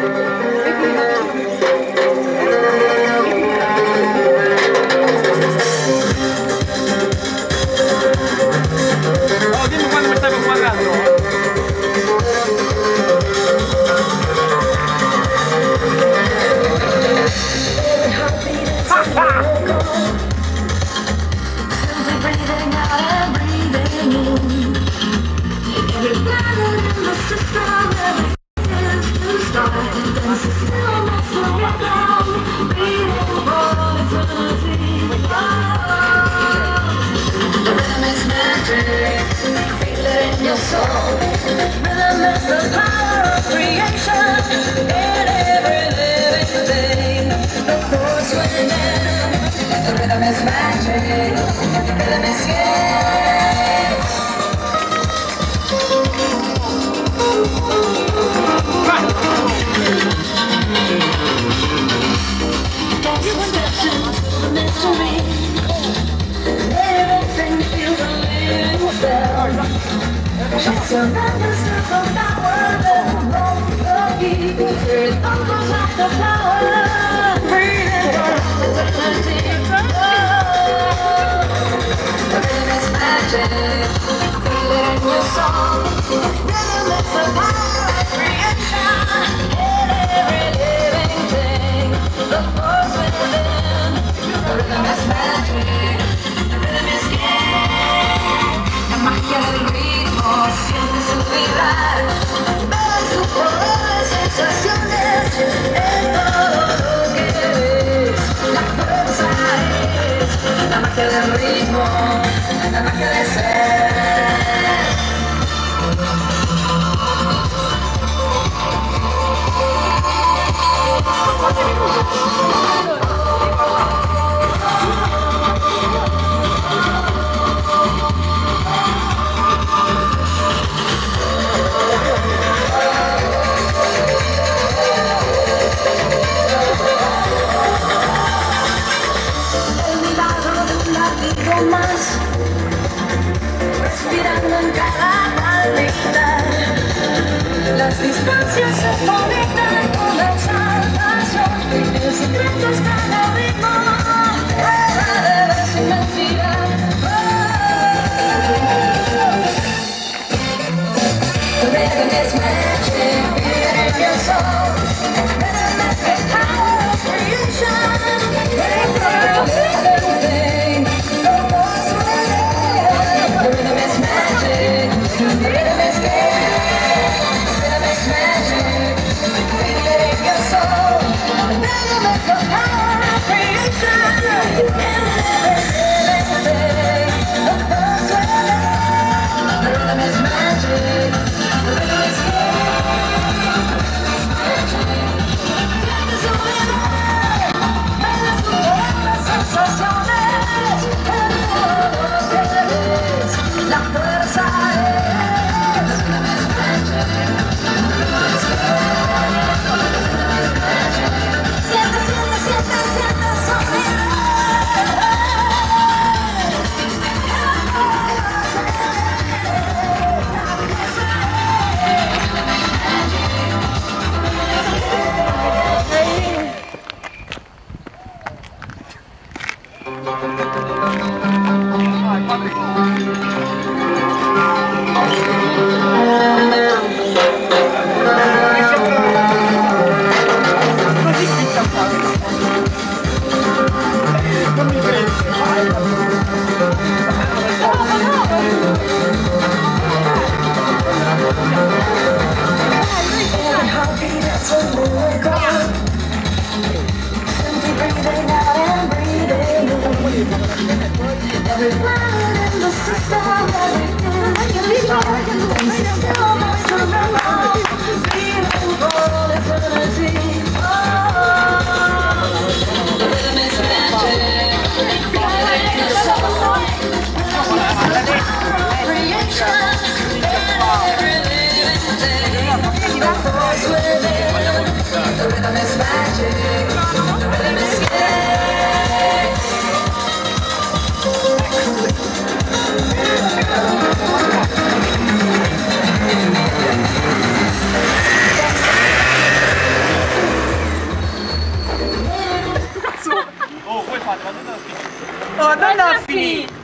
Oh, dimmi quando mi stai guardando. Respirando en cada palpita, las distancias se conectan con la exaltación, el secreto está en el ritmo, fuera de las inmensidades. Rhythm is magic, feel it in your soul. Rhythm is the power of creation. Everything, the force within. Rhythm is magic, rhythm is game. Rhythm is magic, feel it in your soul. Rhythm is the power of creation. Everything, the force within. Rhythm is magic. La fuerza fate, ma dove ho finito? Oh, non l'ho finito!